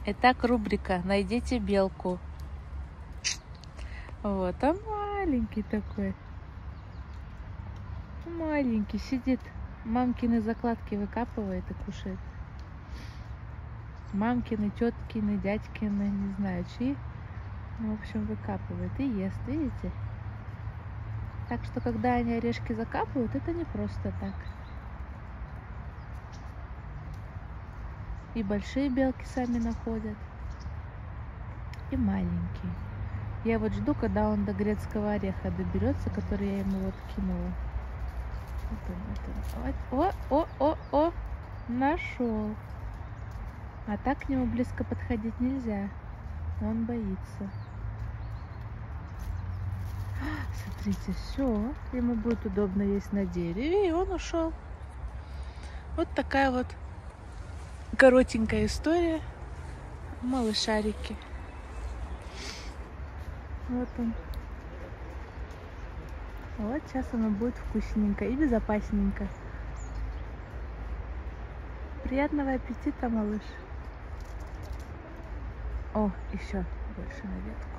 Итак, рубрика «Найдите белку». Вот, а маленький такой. Маленький сидит. Мамкины закладки выкапывает и кушает. Мамкины, теткины, дядькины, не знаю чьи. Ну, в общем, выкапывает и ест, видите? Так что, когда они орешки закапывают, это не просто так. И большие белки сами находят, и маленькие. Я вот жду, когда он до грецкого ореха доберется, который я ему вот кинула. Вот он. О, нашел. А так к нему близко подходить нельзя. Он боится. Смотрите, все. Ему будет удобно есть на дереве, и он ушел. Вот такая вот коротенькая история. Малышарики. Вот он. Вот сейчас оно будет вкусненько и безопасненько. Приятного аппетита, малыш. О, еще больше на ветку.